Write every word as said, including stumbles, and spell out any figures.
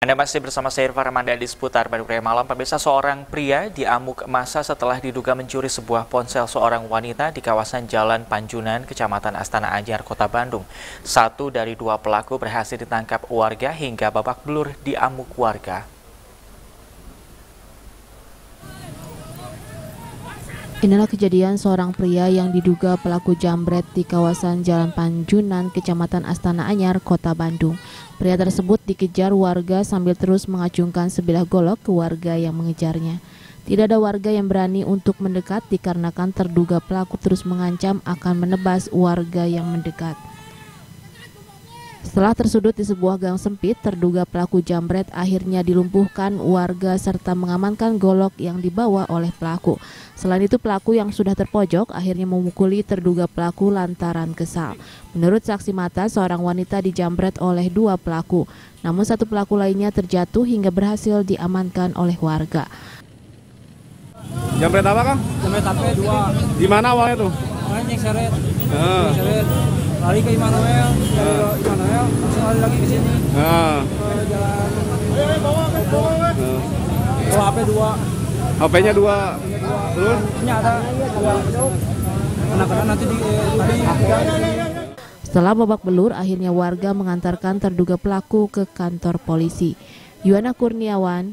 Anda masih bersama saya Irfan Ramadhan di seputar Bandung Raya Malam. Pemirsa, seorang pria diamuk massa setelah diduga mencuri sebuah ponsel seorang wanita di kawasan Jalan Panjunan, Kecamatan Astana Anyar, Kota Bandung. Satu dari dua pelaku berhasil ditangkap warga hingga babak belur diamuk warga. Inilah kejadian seorang pria yang diduga pelaku jambret di kawasan Jalan Panjunan, Kecamatan Astana Anyar, Kota Bandung. Pria tersebut dikejar warga sambil terus mengacungkan sebilah golok ke warga yang mengejarnya. Tidak ada warga yang berani untuk mendekat dikarenakan terduga pelaku terus mengancam akan menebas warga yang mendekat. Setelah tersudut di sebuah gang sempit, terduga pelaku jambret akhirnya dilumpuhkan warga serta mengamankan golok yang dibawa oleh pelaku. Selain itu, pelaku yang sudah terpojok akhirnya memukuli terduga pelaku lantaran kesal. Menurut saksi mata, seorang wanita dijambret oleh dua pelaku. Namun satu pelaku lainnya terjatuh hingga berhasil diamankan oleh warga. Jambret apa, Kang? Jambret H P dua. Di mana awalnya tuh? Awalnya nyengset. Ah. Nyengset. Lari ke Immanuel, dari Immanuel langsung lari lagi ke sini. Ah. Ke jalan Oh, H P dua. H P-nya dua. Terus? Ini ada dua. Kenapa nanti di tadi. Setelah babak belur, akhirnya warga mengantarkan terduga pelaku ke kantor polisi. Yuana Kurniawan,